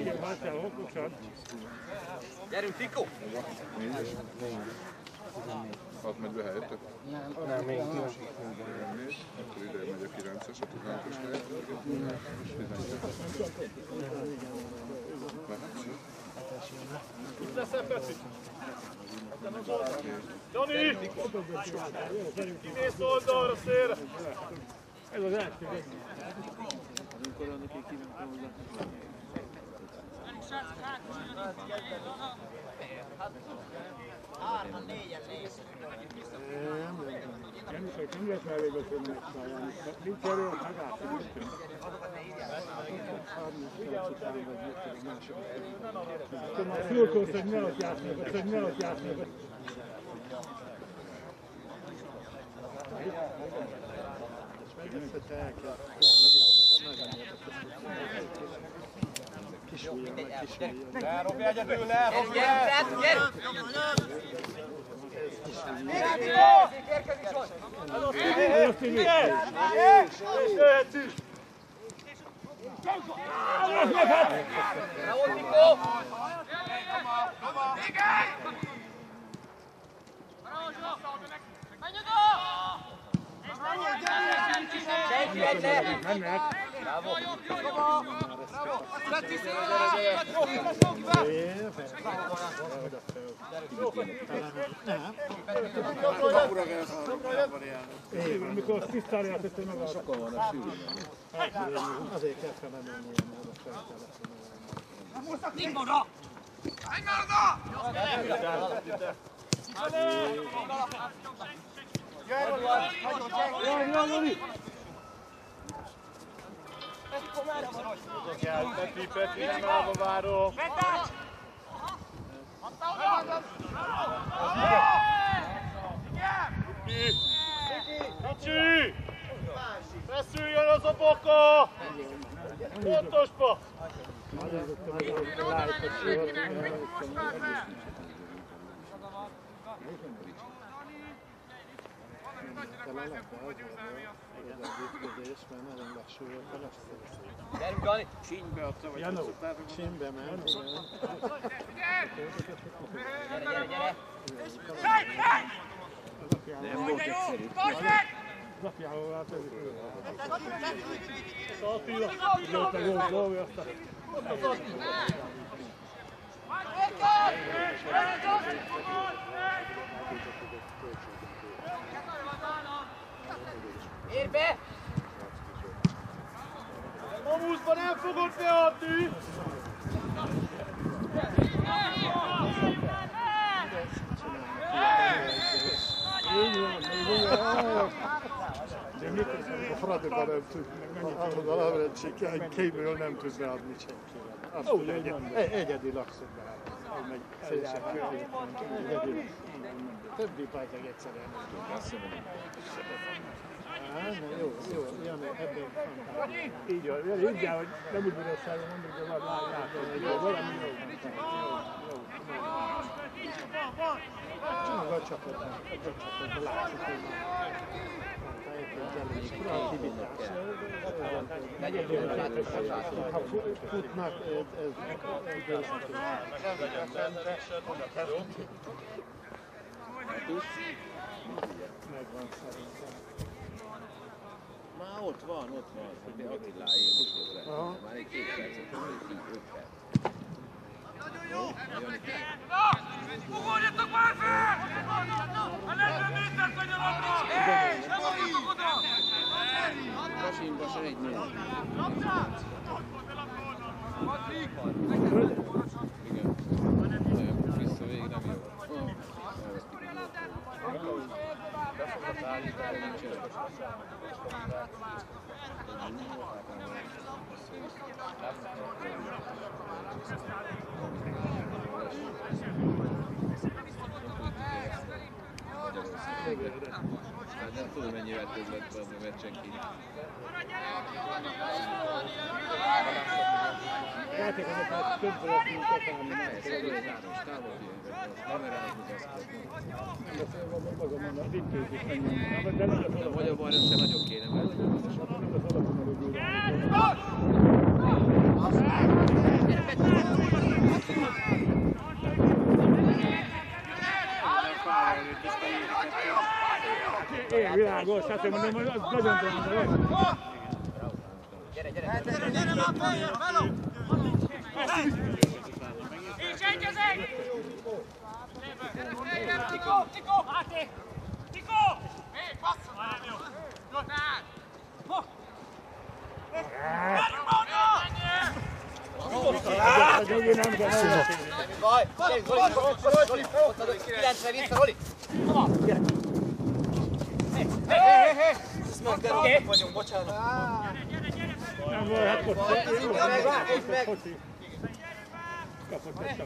Gyerünk, Fikó! Az megy be helyettek? Nem, még nem. Akkor ide megy a 9-es, a 16-os helyett. Itt leszel, Peti! Jani! Kimész oldalra, szélre! Ez az első. Amikor annak egy kíváncsi hozzá. Hárman, négyen néz. Nem lehet mellébeszélni megszállani. Nincs erről, megállsz. Már fülkölsz, hogy ne ott játsznak, hogy ne ott játsznak. Robj egyedül, Robj el! Gyerünk! Érkezik Zsolt! Jöhetsz is! Bravo, Fikó! Senki egyre! Bravo! Amikor tisztára játszott, hogy maga Sokan vannak sűrűn. Azért kell felmenni ilyen módon felteleszteni. Nimboda! Peti, nem állva várok. Kicsi! Feszüljön az a boka! Pontosba! Gyerünk, Jani! Csínybe adta, vagy hosszútáltak? Csínybe ment. Gyere, gyere! Nem volt egyszerű. Zapjával változik. Attila! Lőtte, lóvja aztán. Érj be! Mamuszba nem fogod beadni! Így van, így van. De mikor a Fradiban nem tud, az alavrendség kívül nem tudsz beadni senkivel. Azt tudja, egyedi lakszok beadni. Megy szélső köré. Többi pártag egyszerűen nem tud. Jó, Jani, ebben fantázia. Így van, így áll, hogy nem úgy bíróságon mondjuk, de látod, valami jó. Csak a csapatban látszik, hogy kreativitás. Ha futnak, ez megvan szerintem. Már ott van, hogy Attiláé most már egy 2 percet, így 5 perc. Ugorjatok már fel! A 40 métert megy a labda! Nem akartok oda! Kasinba se egy négy. Patrik! Igen. Nagyon vissza végig nem jó. Befogott állítani, nincs jön. Hát nem tudom mennyivel több lett volna a meccsenként. Játékosokat több volt, mint akármi. Ez a lőzáros, távol kamerázni Maga mondom, az itt tőzik ennyi. De nem az a magyar bajnok sem nagyon kéne, mert alapon előbb. világos, hát én mondom, hogy az nagyon drága. Gyere, Gyere már feljön, Melo! És egyezek! Tikó! Máté! Tikó! Hé, passz! Már nem jó! Jornál! Várjunk onnan! Baj! Roli! 90 vissza, Roli! Hé! Ezt mondtad, vagyunk, bocsánat. Nem volt, hát most foci. Kapott egy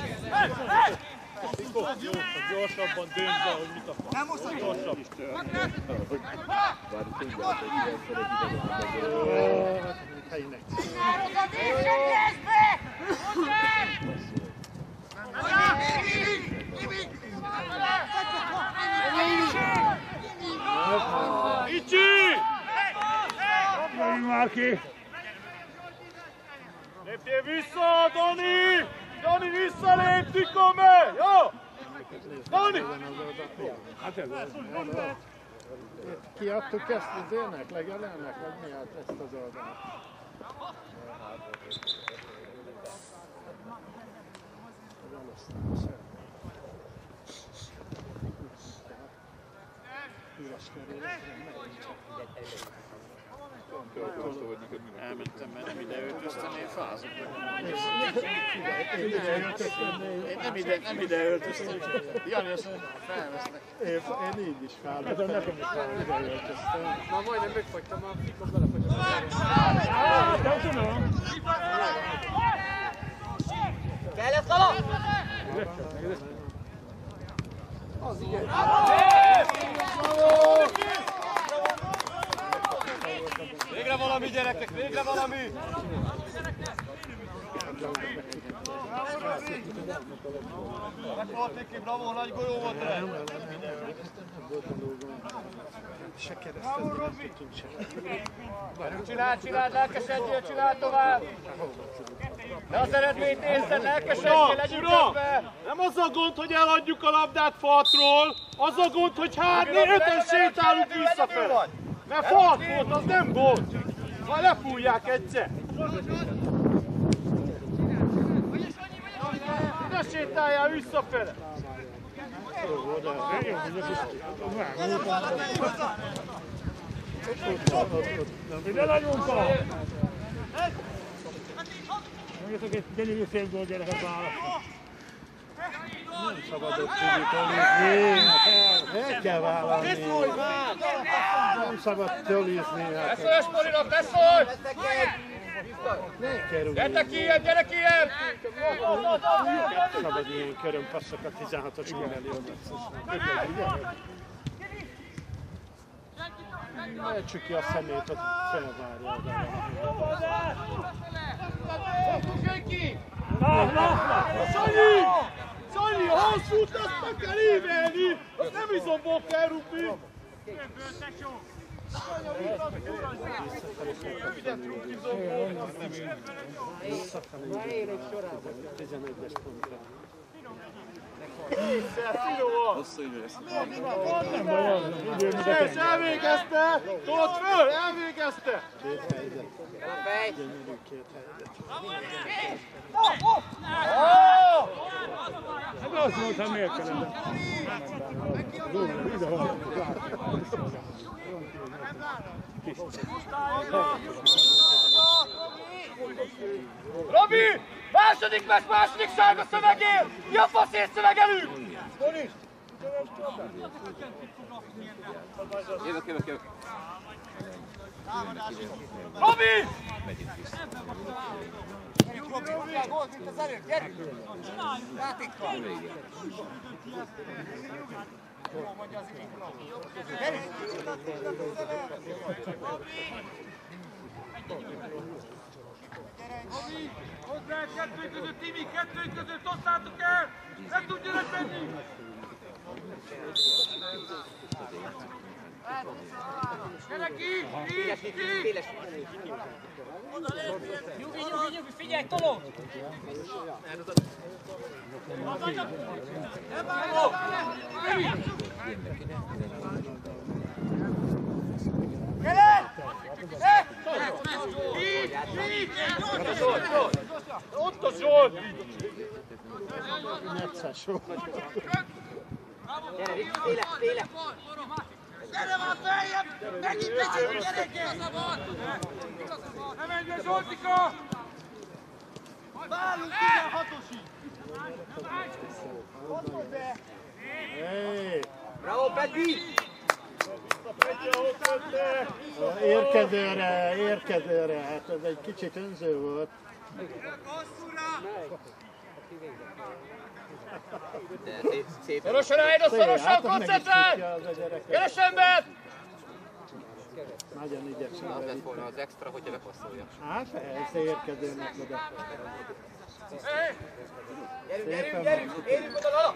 sapot. Gyorsabban döntve, hogy mit akar. Nem most a gyorsabb. Bár tudják, hogy ilyenkor egy idegenben Helynek. Icsi! Jöjjünk már ki! Lépjél vissza, Dani! Dani, visszalép, Tikome! Jó! Dani! Hát ez az. Kiadtuk ezt az élnek, legelennek, vagy mi hát ezt az oldalt? elmentem, mert nem ide öltöztem, én fázok. Nem ide öltöztem. Jani azt mondja, felvesznek. Én így is fázok. Nekem is ide öltöztem. Már majdnem megfagytam, a fikon belefagytam. Nem tudom. Kellett Lala! Az igen. Végre valami, gyerekek, végre valami! Megfalt Viki, bravo, nagy golyó volt rá! Nem volt a lógom. Se keresztezni nem tudtunk se. Csináld, lelkesedjél, csináld tovább! De az eredményt nézd, lelkesedjél, legyünk közben! Nem az a gond, hogy eladjuk a labdát faltról, az a gond, hogy öten sétálunk visszafelé. Mert falt volt, az nem gond! Majd lefújják egyszer! Ne sétáljál visszafele! Ide legyünk a! Mondjatok egy gyönyörű félgól gyereket választani. Nem szabad ott tűnik el kell vállalni. Nem szabad tölizni. Beszólj, Sporinak, beszólj! Ne kerülj. Gyere ki ilyen! Nem szabad ilyen körömpasszokat 16-os milliónak. Ejtsük ki a szemét, ott felvárja oda. Sanyi, a hosszút azt meg kell ívelni! Azt nem izomból kell rúgni! Visszafelé 11-es pontra. Kétszer, finom! Hosszú idő lesz. Nem baj, És elvégezte! Tudod föl, elvégezte! két helyzet. Gyönyörű két helyzet. Ez az volt, ha miért kellene. Ide van. Robi! Második meccs, második sárga szövegél! Mi a faszért szövegelünk? Jövök. Robi! Gólt, mint az előtt, gyerünk! Játékkal! Jó, mondja az így. Gyerünk! Robi! Hozzá kettő között, Timi, kettő között, osszátok el! Ne tudjanak menni! Gyere ki! Ki! Nyugi, figyelj, toló! Ne bánj! Ott a Zsolt! Necces volt. Gyere, Féle! Gyere már feljebb! Megint megyünk, gyerekek! Ne menj be, Zsoltika! Várunk 16-osig! Mondod be! Bravo, Peti! Érkezőre, hát ez egy kicsit önző volt. Szorosan állj, szorosan, koncentrálj! Keres ember! Nagyon ügyesen. Az lett volna az extra, hogyha bepasszolja. Hát persze, érkezőnek oda. Gyerünk, érjünk oda, Lala!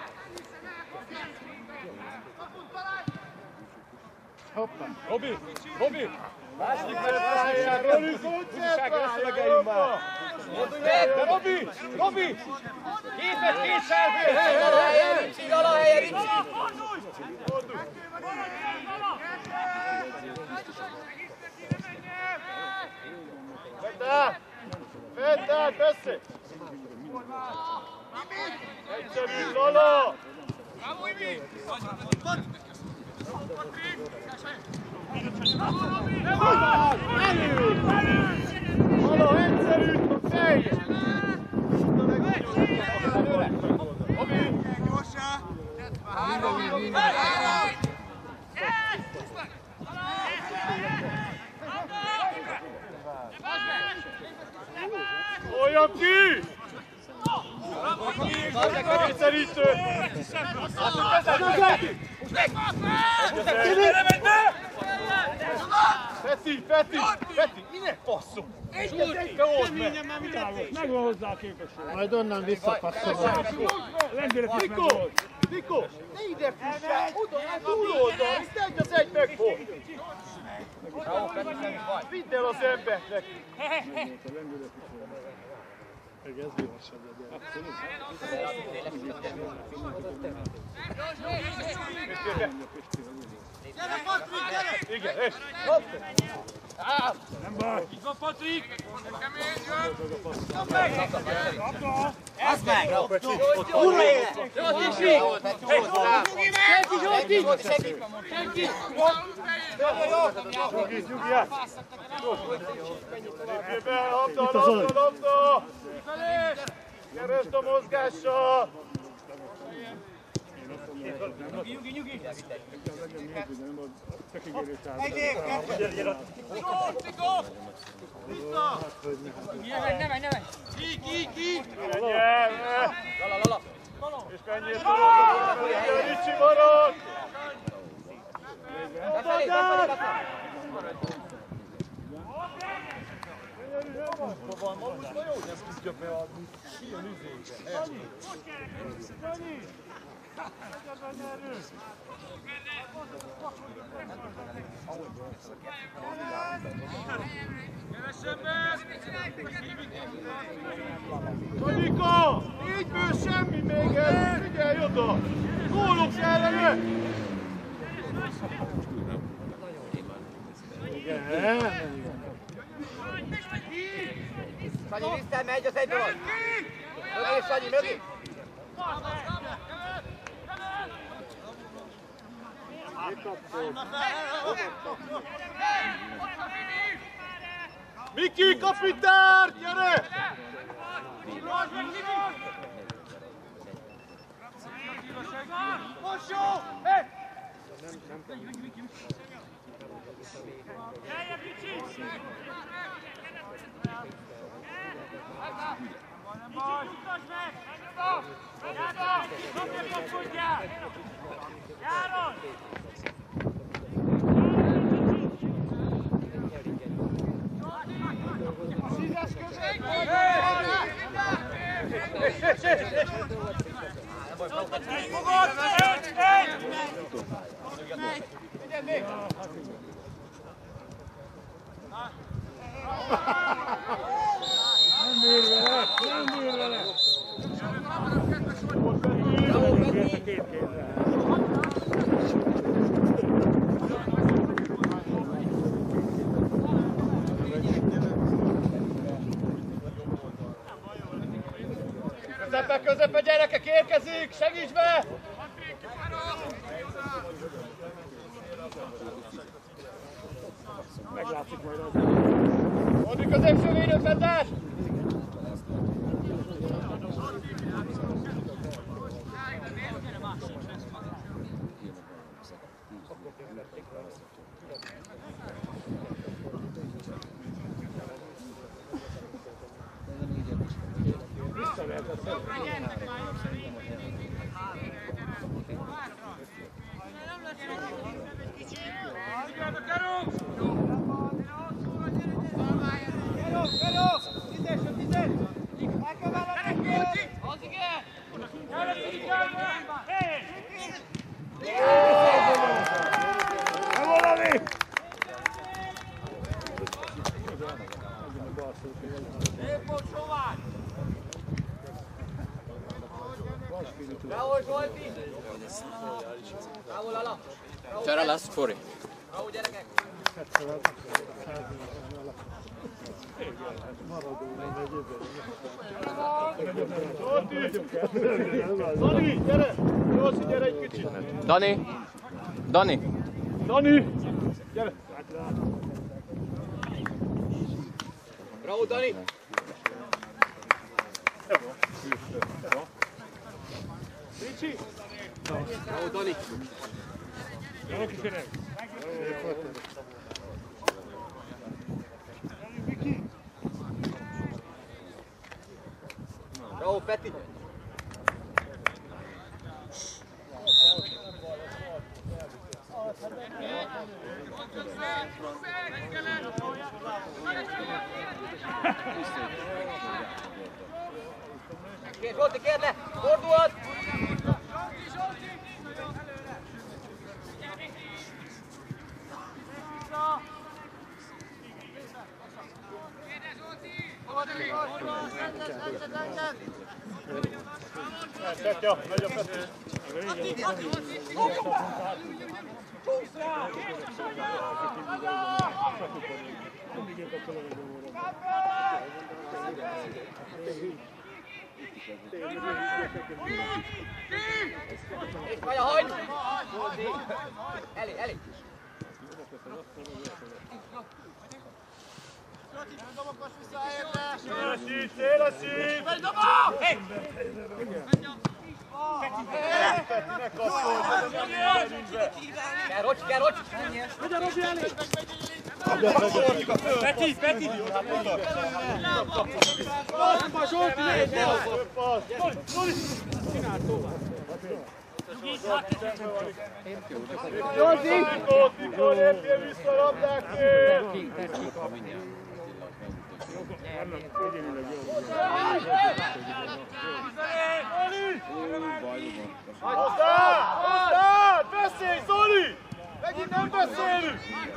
Hoppá! Robi! Második meccsre, Robi, koncentrálj! Robi! Két sárgő! Lala helye, Ricsi! Vedd át, beszélj! Egyszerű, Lala! Lala, egyszerű, fejj! Olyan ki! Kényszerítő! Peti! Minek passzol? Te old meg! Megvan hozzá a képesség. Majd onnan visszapasszolom. Nikó! Ne ide fussál! Oda, túloldal! Ezt egy az egy megfog! Vidd el az embert neki! Meg ez gyorsabb legyen. Gyere, Patrik, gyere! Igen, és! Nem baj! Itt van Patrik! Az meg! Úrra élet! Zsolti! Senki! Labda! Keresd a mozgással! Nyugi! Vissza! Ne menj! Ki! Lala! És menjél szorul! Ricsi marad! Tonika! Egyből semmi még el! Figyelj oda! Gólok ellene! Sanyi vissza, megy az egyből! Mögé, Sanyi, mögé! Miki, kapitár, gyere! Most jó! Közepe, gyerekek, érkezik! Segíts be! Meglátszik majd az. Modri középső védőfedás! C'era là fuori. Dani, gyere! Jószi, gyere egy kicsit! Dani! Dani! Dani! Gyere! Bravo, Dani! Ricci! Bravo, Dani! Bravo, kisgyerek! Bravo, Peti! Zsolti, kérd le! Fordulhat! Petja, megy a Peti! És vagy a hajt! Elég! Szélesít! Kell Rocsi! Megy a Robi elé! Peti! Zsolti, megy! Zsolti! Mikor lépjél vissza a labdákért! Hozzá! Beszélj, Zoli! Megint nem beszélünk!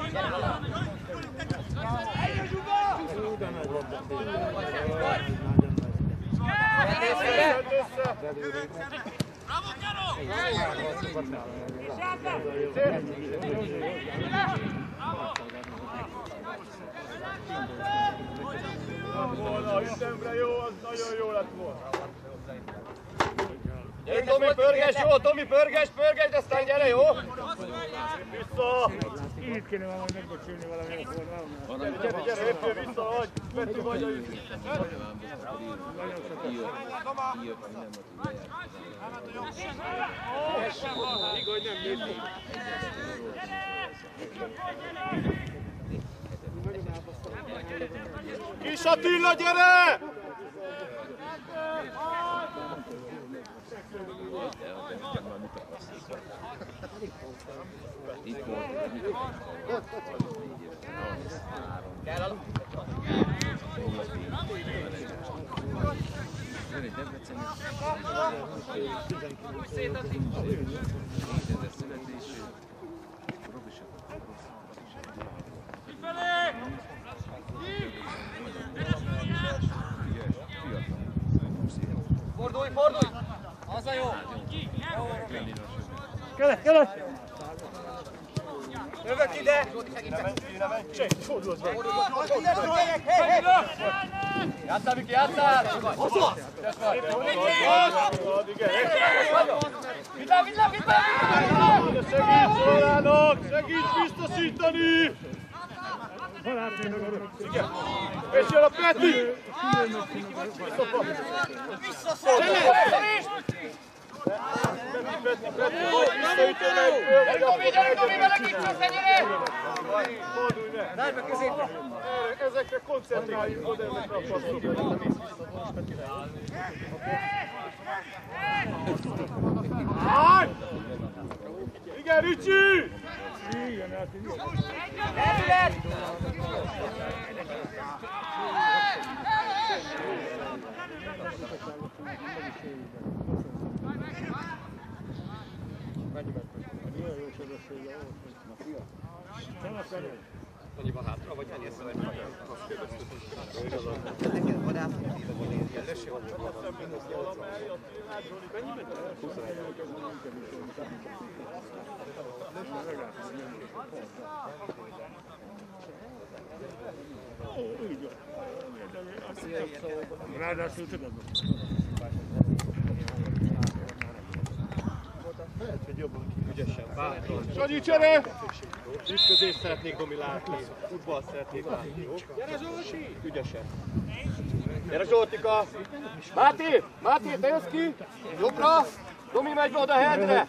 Bravo, Karo! Volna, ütembre jó, az nagyon jó lett volna. Gyere, Tomi, pörges, jó, Tomi, pörges, de aztán gyere, jó? Vissza! Itt kéne valahogy megbecsülni valamilyen formában. Gyere, lépjél vissza, hogy Peti vagy a ügy. Igaz, nem lépjél. Kis Attila, gyere! Fordulj! Az a jó! Kelek! Jövök ide! Ne menj! Fordulj! Játszál, Miki, játszál! Segíts, Zoránok! Segíts biztosítani! És jön a Peti! Ezekre koncentráljunk oda, ezekre a passzokra. Igen, Ricsi! Annyiban hátra, vagy ennyi eszem egy magyar? Azt kérdeztük. Ráadásul tudod. Lehet, hogy jobban Ügyesen, bátran. Sanyi csere! Ütközést szeretnék Domi látni, futballt szeretnék látni, jó? Gyere Zsolti! Ügyesen. Gyere Zsoltika! Máté! Máté, te jössz ki! Jobbra! Domi megy be oda a headre!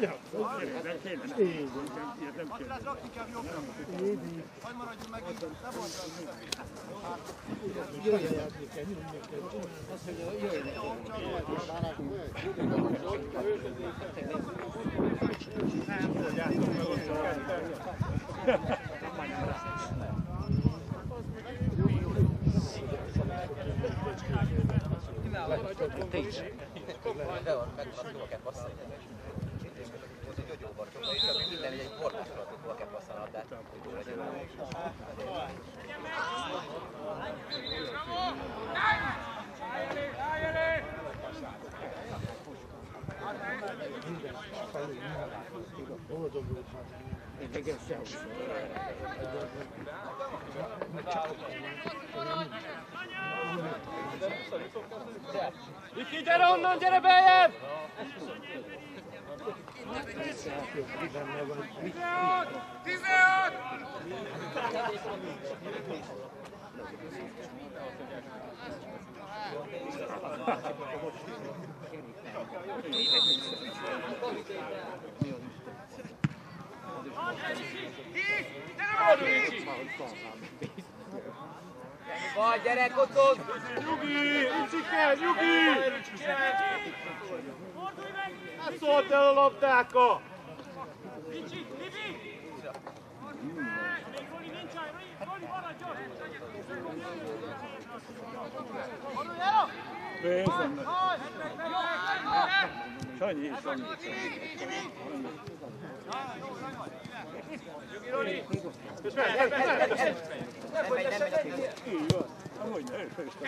Viki, gyere onnan, gyere beljebb! 16! Vagy, gyere, kocog! Nyugi! Ricike, nyugi! Hát szólt el a labdáka! Ricsi, Bibi! Roli nincs áll, Roli maradjon! Bézem. Sanyi, Sanyi. És megy! Így van. Ahogy ne,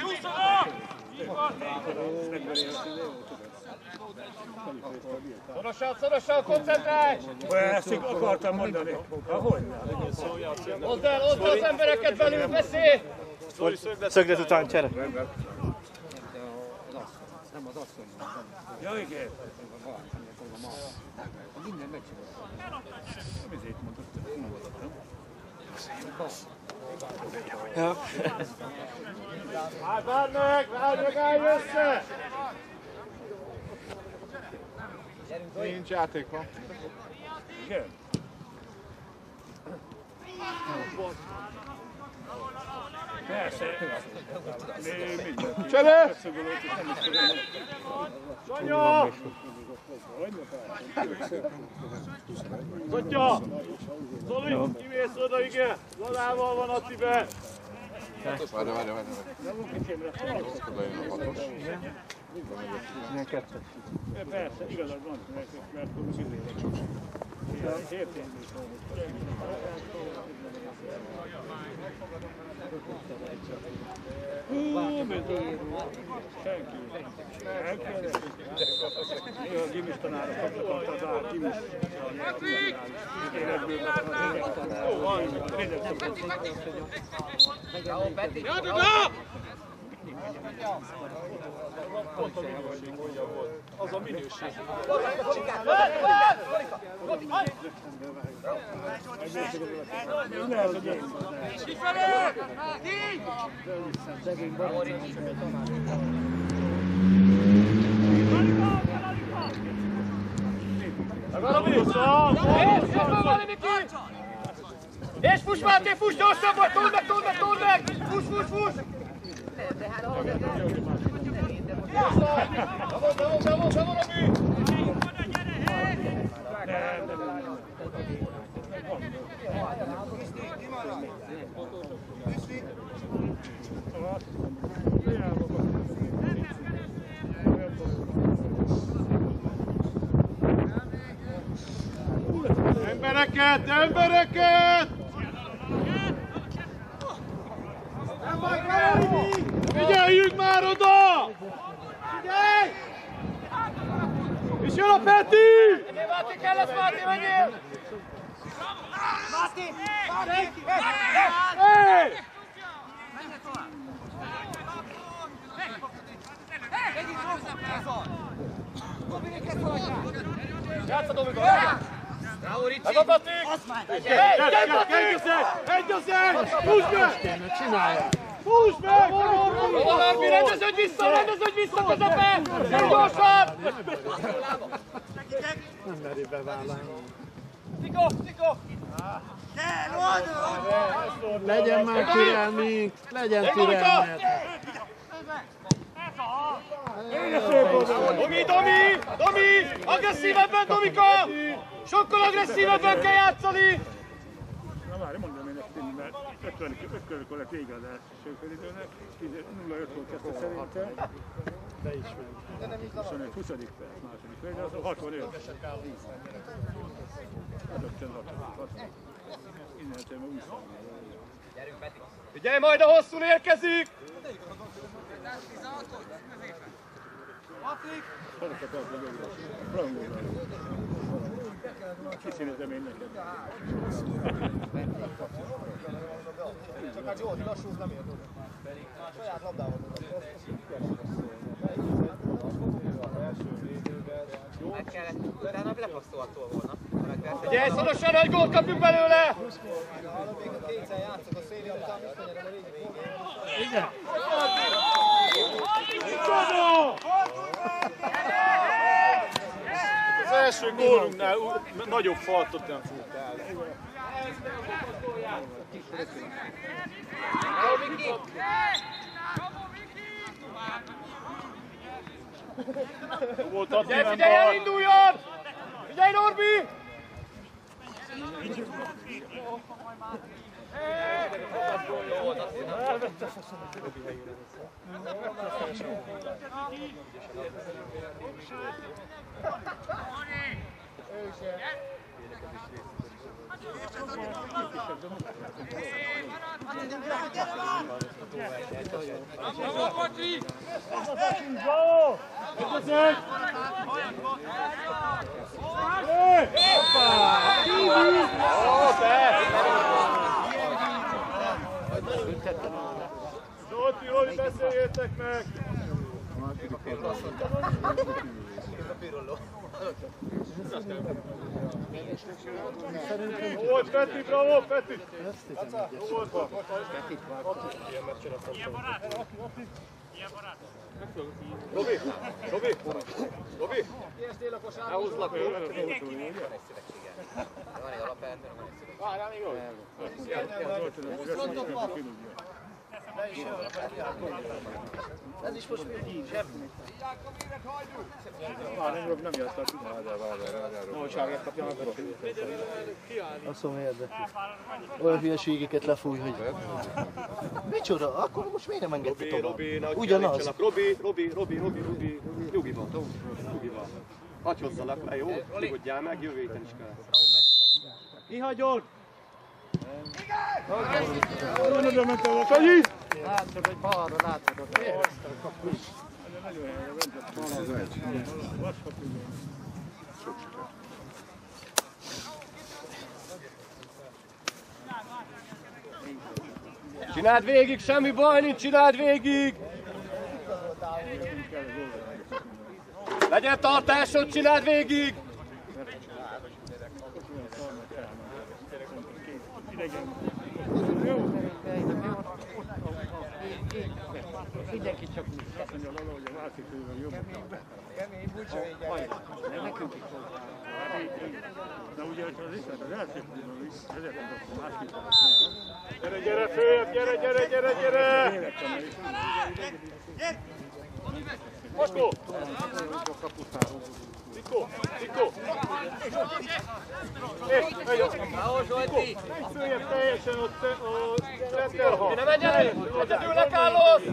Szorosan, koncentrálj! ezt akartam mondani. Ahogy ne. Hozd el az embereket belül, beszélj! Szöglet után csere. Ja, igen. Minden megcsináltam. Nem ezért mondott, hogy nem voltam. Ja. Várd meg, állj össze! Nincs játék, van. Igen. Persze. Csele! Sanya! Zotya! Zoli, kimész oda, igen! Zolával van Attibe! Várj. Oda jön a hatos. Ilyen kettő. Persze, igazad van, mert értem. Senki. Néha a gimis tanárokat akarta az gimis. Bravo, Peti! Játok le! Pont a minőség gondja volt. Az a minőség. És fuss, Máté, fuss, gyorsabb vagy, told meg! Fuss! Embereket! Figyeljünk már oda! Figyelj! És jön a Peti! Máté, kell lesz, Máté, menjél! Máté! Hey! Játsz a Domikon! Bravo, Ricci! Ez a Patrik! Egy az egy! Húzd meg! Húzd meg! Norbi, rendeződj vissza közepén! Gyere gyorsan! Nem meri bevállalni. Tikó! Kell, oldalon! Legyen már türelmünk! Legyen türelmet! Domi! Agresszívebben, Domika! Sokkal agresszívebben kell játszani! Na várj, mondom én neked, mert 50 lett vége az első félidőnek, 0-5 volt kezdte szerintem. De is meg. 25, 20. perc, második félidő, az 65. Rögtön 60. Innentől meg úgy számolja. Figyelj, majd a hosszún érkezik! Szorokat adnak végre. Rangolva. Kiszínezem én neked. Csak hát jó, lassú, nem ért oda. Saját labdával oda. Meg kellett, utána lepasszolható volna. Figyelj, szorosan, egy gólt kapjuk belőle! Még a kétszer játszok a szélia után, visszanyerem a végén. Igen. Az első gólunknál nagyobb faltot nem fújtál. Figyelj, elinduljon! Figyelj, Norbi! Zsolti, Jóli, beszéljétek meg! Jó volt, Peti, bravo, Peti! Jó volt, Peti! Ilyen barát! Robi! Kiestél a kosárba? Elhúzlak, jó? Van egy alapelvő, van egy szület. Várjál, még jó? Ez is most még zsebni. Nem játszál, Hogy Ságát kapja meg a azt mondom, érdekli. Olyan hülyeségeket lefúj, hogy... Micsoda? Akkor most miért nem engedte tovább? Ugyanaz. Robi, nyugiban. Hagyj hozzalak le, jó? Nyugodjál meg, jövő héten is kell. Kihagyod! Látszod, hogy balra látszod. Csináld végig, semmi baj nincs, csináld végig! Legyen tartásod, csináld végig! Mindenki csak azt mondja valahogy a váltékővel jobb. Kemény búcsúvédjel. Nekünk is hozzá. De ugye, hogyha az iszlet az első fúrban is, ezért mondok, másképp Gyere, gyere, följebb, gyere, gyere, gyere, gyere! Moskó! Tikó, Tikó! Bravo, Zsolti! Följebb teljesen ott a Letterha! Ne menj elő! Egyedülnek állod!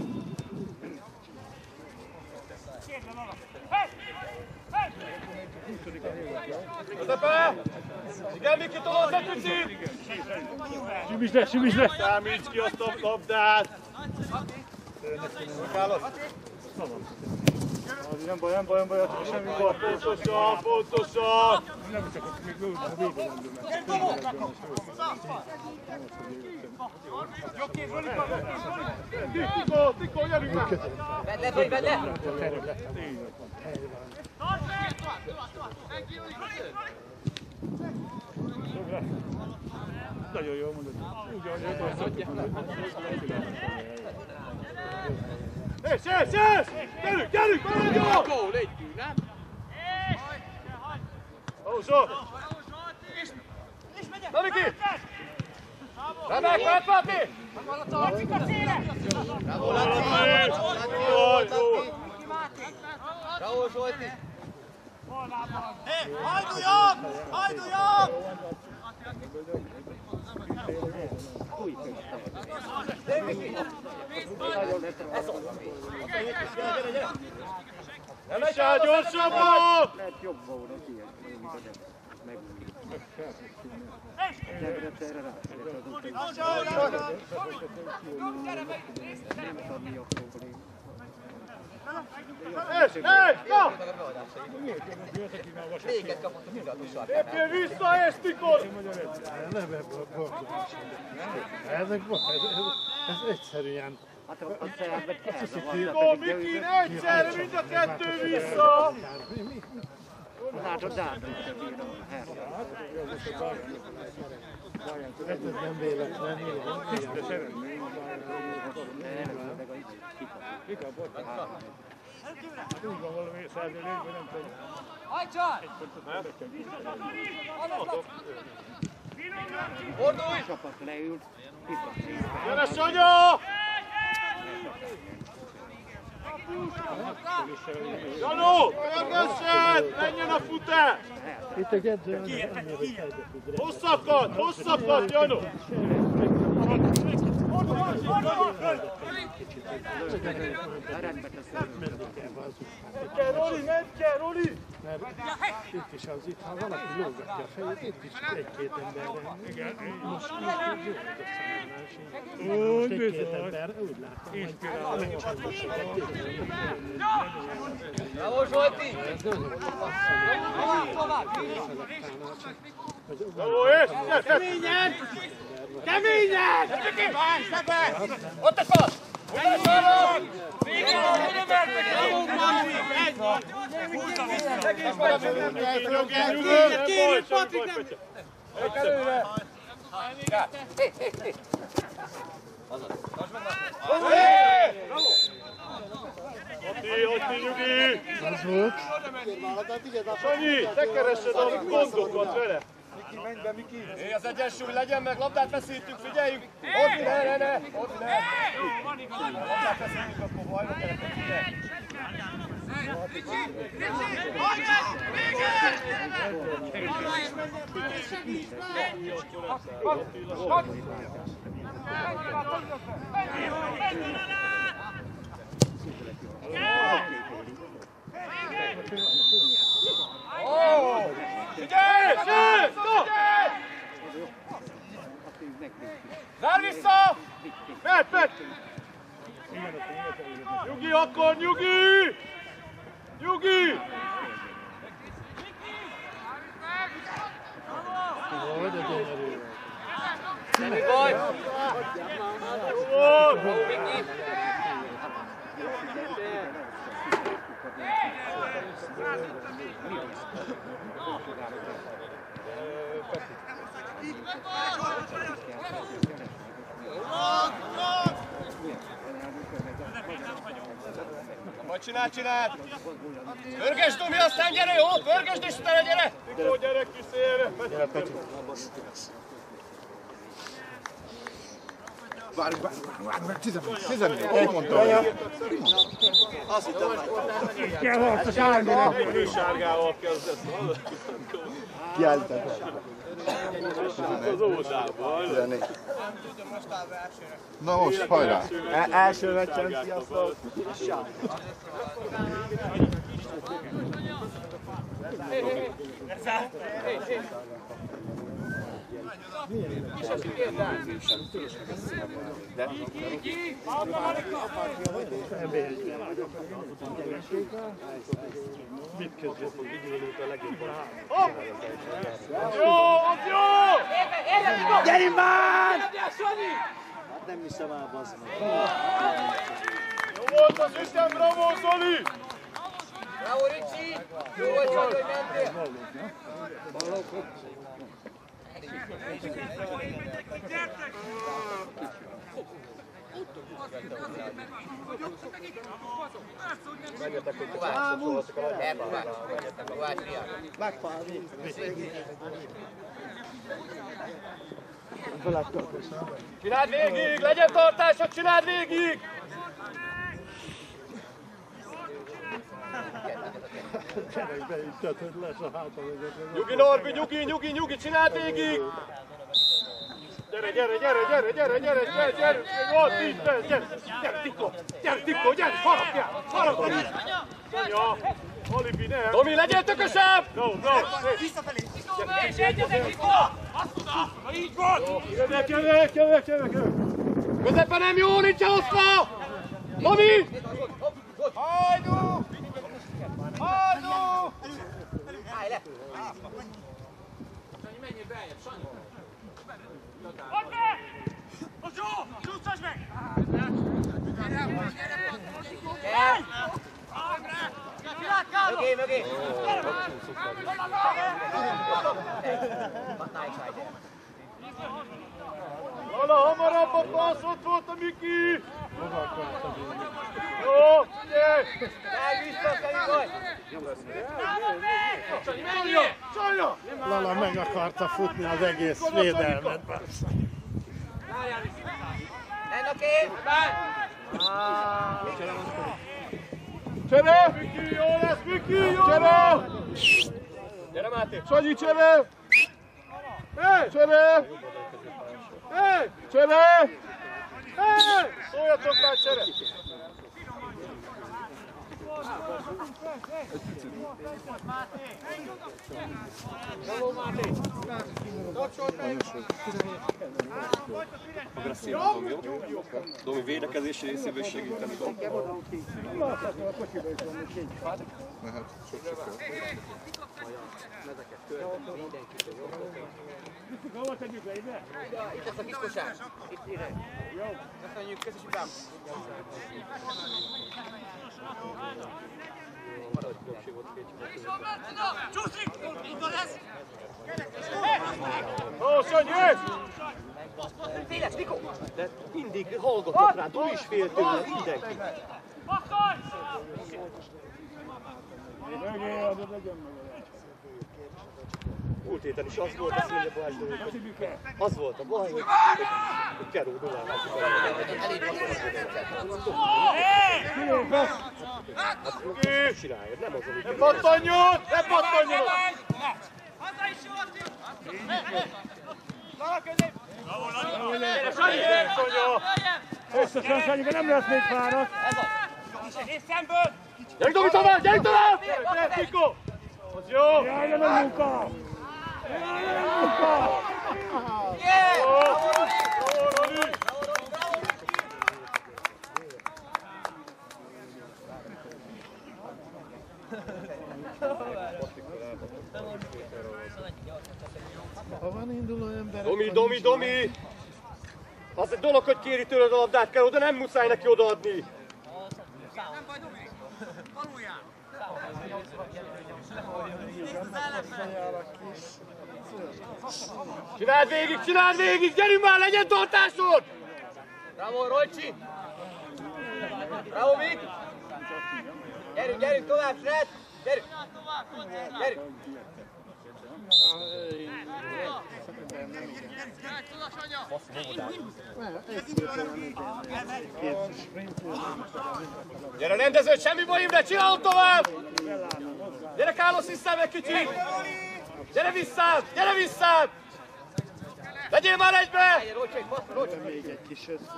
Közepe! Igen, Miki, tolod egy picit! Sümis le! Számíts ki azt a labdát! Megállod? Nem baj, csak semmi baj. Pontosan! Nem csak ott még a végén Tikó, gyerünk már! Vedd le, Zoli, vedd le! Nagyon jól mondod. Úgy, ahogy Yes! Gyerünk, maradjon! Gól, együtt, nem? Pauzsot! Na, Miki! Remek, Máté! Bravo, Laci! Bravo, Zsolti! Hajduljam! Nem is áll, gyorsabban! lehet jobb volna ilyen, mint a megújult. Erre rá. Nem szabni a problémát. Na! Véget kapott a 16-os sarkánál. Lépjél vissza, és Tikor! Nem ebből ez egyszerűen. Hát a szervet kell. Tikor, Miki, egyszerre mind a kettő vissza! Hát a dátum sem bírom a herre. Ez nem véletlen, De szeretném. Úgy van valami százalékban, nem tudom. Hajtson! Fordulj! Csapat leült. Gyere, Sanya! Janó, pörgessen! Menjen a futás! itt egy edző, Hosszakat, Janó! Nem kell, Roli! mert itt is az itt, ha valaki lógatja a fejét, itt is egy-két emberre. Igen, most egy-két ember, úgy látom, hogy Bravo, Zsolti! Bravo, és! Keményen! Keményen! Ott a pad! Otti, Nyugi! az volt. Sanyi, te keresed a gondokat vele! Éj, az egyensúly legyen meg, labdát veszítünk, figyeljünk! Hozni, ne! Hozni, ne! Labdát veszítünk, akkor bajba keretek, figyelj! Figyelj! Zár vissza! Mert! Nyugi akkor, Nyugi! Nyugi! Hogy a gyönyörű. Semmi baj! Jó! Bravo, Miki! Majd csináld! Pörgesd, Tomi, aztán gyere, jó? Pörgesd, és utána gyere! Mikor gyere kis szélre! Gyere, Peti. Várj, 14, egy mondta. Azt hittem, Kell azt a sárgával. egy sárgával kezdesz, hallod? Kiállítás. Az óvodából. Na most, hajrá! Első meccsen, sziasztok! Mit kezdett? Jó, az jó! Gyerünk már! Hát nem hiszem el, bazd meg. Jó volt az ütem, bravo, Zoli! Bravo, Ricsi! Jó volt, Zoli, hogy mentél! Csináld végig, legyen tartásod, csináld végig! Nyugi, Norbi, nyugi, csináld végig! Gyere, volt így, gyere, Tikko, harapjál! Ja, Alibi, ne! Tomi, legyél tökösebb! No, visszafelé! Egyetek, Tikko! Azt oda! Így van! Jövök! Középen nem jó, nincs elosztva! Tomi! Hajdú! Állj le! Sanyi, menjél beljebb, Sanyi! Add be! Az jó! Csúsztass meg! Mögé! Lala, hamarabb a passz, ott volt a Miki! Jó, figyelj! Vissza, Kevin, Csalja! Lala meg akarta futni az egész védelmet. Ennoké! Csere! Miki, jó lesz, Miki, jó! Csere! Gyere, Máté! Sanyi, csere! Hey! Csere! Hey! Csere! Hey! Szóljatok már, csere! Bravo, Máté! Agresszívan, jó? Domi védekezési részéből segíteni fog. Mehet, sok siker. Hova tegyük le ide? Itt lesz a kis kosár. Itt ide. Jó. Köszönjük, után. Csúszik! Oda lesz! Ó, Sanyi, ez! Féles, Nikó! De mindig hallgatok rád, ő is fél tőle, mindenki. Mögé, adod legyen meg. Múlt héten is az volt a színje Balázs, az volt a baj, hogy Keró Dulán azt csinálja, nem az, amit... Ne pattanjon! Ne pattanjon! Haza is jó az Sanyi, Sanyi! Összesen Sanyi, nem lesz még fáradt. És szemből! Gyerünk, Tomi, tovább! Gyerünk tovább! Gyere, Tikko! Az jó! Jaj, nem a munka! Jaj, nem a munka! Bravo, Roli! Ha van induló ember... Domi! Az egy dolog, hogy kéri tőled a labdát kell, de nem muszáj neki odaadni. Nem baj, Domi! Tanuljál! Csináld végig! Gyerünk már, legyen tartásod! Bravo, Rolcsi! Bravo, Mik! Gyerünk, gyerünk tovább, Fred! Gyerünk! Gyerünk! Gyere rendeződ, semmi baj, Imre, csinálod tovább! Gyere Carlos, visszám egy kicsit! Gyere visszád, gyere visszád! Legyél már egybe! Még egy kis ez.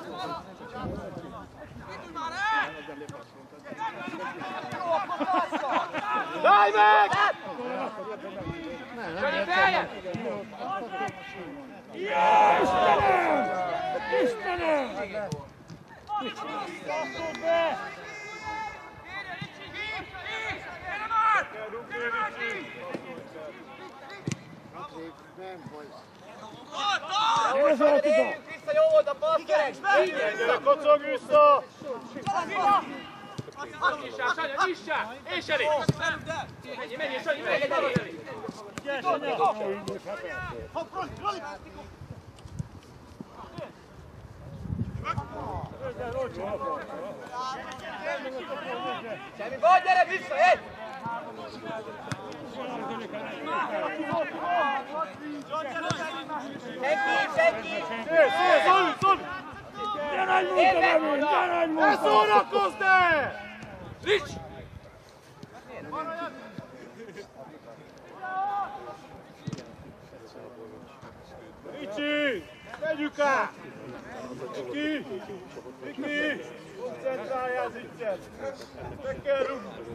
Állj meg! Istenem! Vissza, jó volt a passz, gyerek! Gyere, kocog vissza! Nyissál, Sanya, nyissál! És elég! Menjél, Sanyi, menjél, marad elég! Semmi baj, gyere vissza, egy! Senki! Zoli! De nagy munka nevünk, de nagy munka! Ne szórakozz, te! Ricsi! Ricsi! Vegyük át! Viki! Viki! Koncentráljál az ittyen! Meg kell rúgni!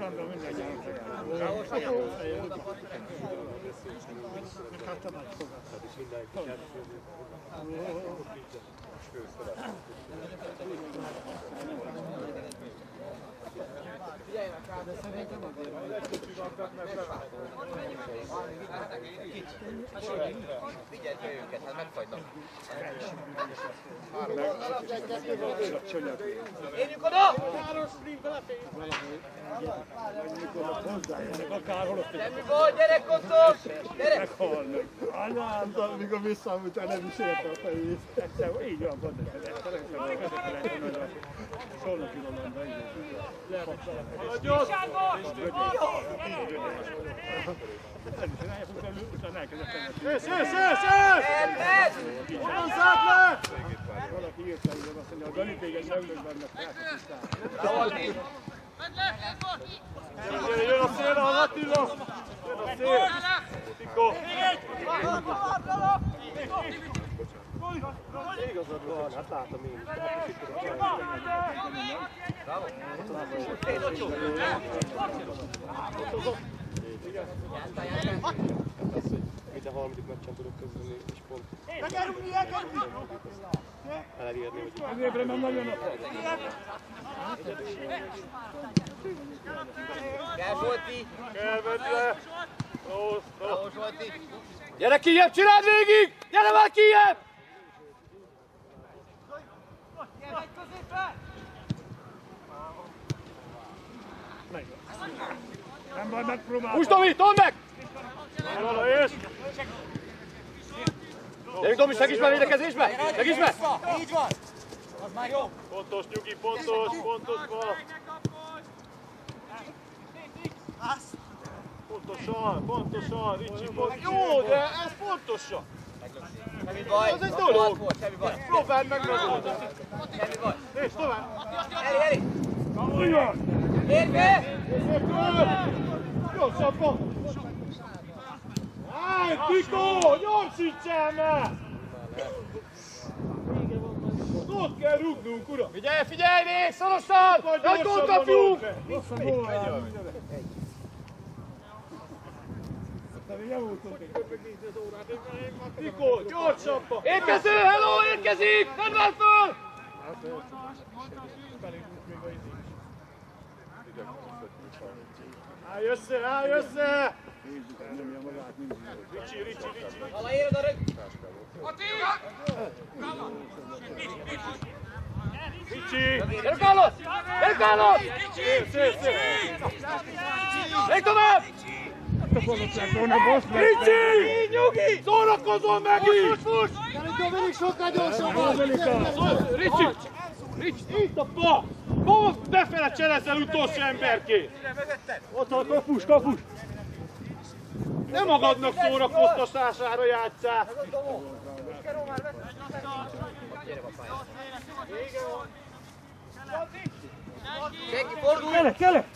Figyelj őket, hát megfagynak. Érjük oda! Semmi baj, gyerek, kocog! Gyerek! Meghalnak. Mikor visszaállult, nem is érte a fejét. Így van, pontosan. Szólnak irodalomba, így van. Hagyott! Jössz! Hozzád le! Valaki írta, hogy azt mondja, a Dani téged leülök vannak rá. Jön a szél, a Attila! Jön a szél! Tiko! Igazad van, hát látom én is. Minden harmadik meccsen tudok közülni, és pont elérni, hogy Ezért nem nagyon a fog. Kell, Zsolti! Kell vedle! Bravo, Zsolti! Gyere kijebb, csináld végig! Gyere már kijebb! Nem baj, megpróbáltam. Húsd, Tomi, told meg! Vala, és! Gyerünk, Tomi, segíts már védekezésbe! Segíts meg! Így van! Az már jó! Pontos, Nyugi, pontos bal! Pontosan, Ricsi, pontos! Jó, de ez pontosan! Semmi baj! Az egy dolog! Semmi baj! Próbáld meg megoldani! Semmi baj! Nézd tovább! Eri! Úgy van! Érj be! Gyorsabban! Állj, Tiko! Gyorsítsál már! Ott kell rúgnunk, uram! Figyelj még! Szorosan! Nagy gólt kapjunk! Hosszabb volna. Tiko, gyorsabban! Érkező, hello, érkezik! Nem vár föl! Állj össze! Ricsi! Hala, éred a rög! Ricsi! Gyere, Carlos! Szép! Még tovább! Ricsi! Nyugi! Szórakozol megint! Fuss! Dominik sokkal gyorsabban! Ricsi! Itt a fa! Befele cselezzel utolsó emberként! Ott a kapus, kapus! Nem magadnak szórakoztatására játsszál! Senki, fordulj! Kelek, kelek!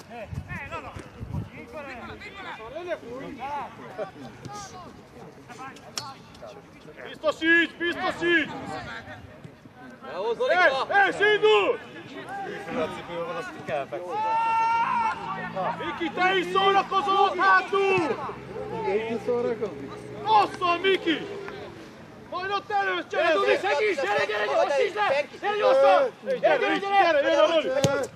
Biztosíts, biztosíts! Jó, Zolika! Szindul! Miki, te is szórakozol ott hátul! Mindenki szórakozik? Asszal, Miki! Majd ott előtt cselezzel! Segíts, gyere, gyere, assítsd le! Gyere gyorsan! Gyere, jön a Roli!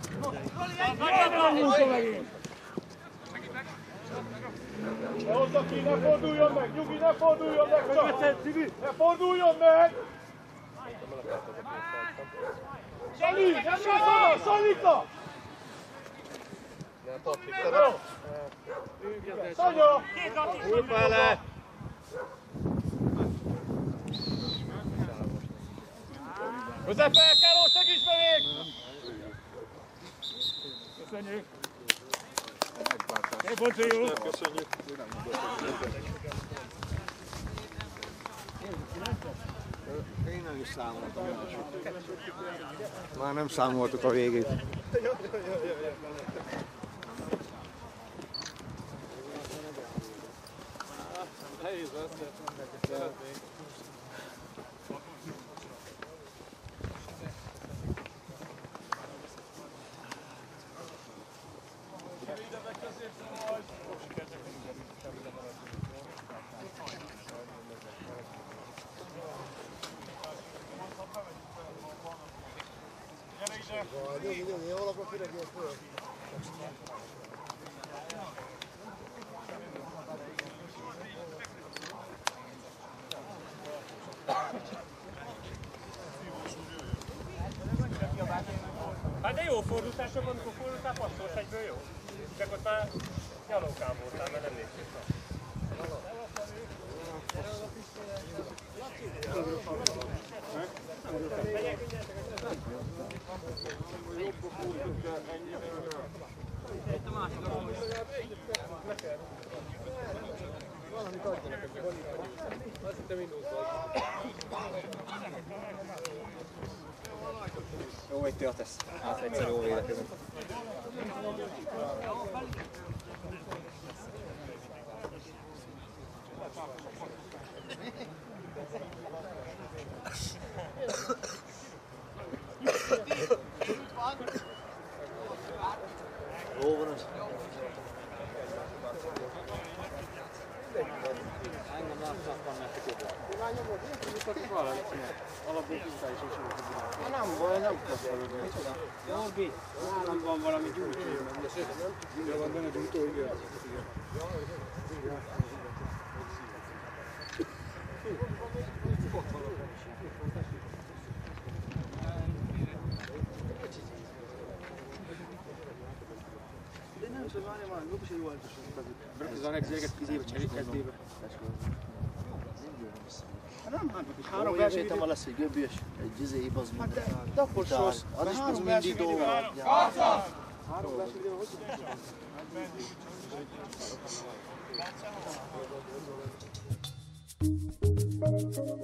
Ne hozza ki, ne forduljon meg! Nyugi, ne forduljon meg! Ne forduljon meg! Sanyi, nem jössz oda! Sanyika! Sanya! Ülj vele! Közepe, Káró, segíts be még! Köszönjük! Szép volt, jó! Köszönjük. Én nem is számoltam. Már nem számoltuk a végét. Hát de jó fordultások, amikor fordultál, passzolsz egyből jó. Csak ott már nyalókán voltál, mert nem néztél. Jó, egy tél tesz. Hát egyszer jól védekezünk. Jó van az. Engem látnak, van nekik jobb. Nem baj, nem kapcsolódni. Jorgi, nálam van valami gyújtó. Minden van benne gyújtó, igen. Három versenyben lesz egy göbbés, egy izéib az minden. De akkor sossz. Az is az mindig dolga. Három versenyben hogy?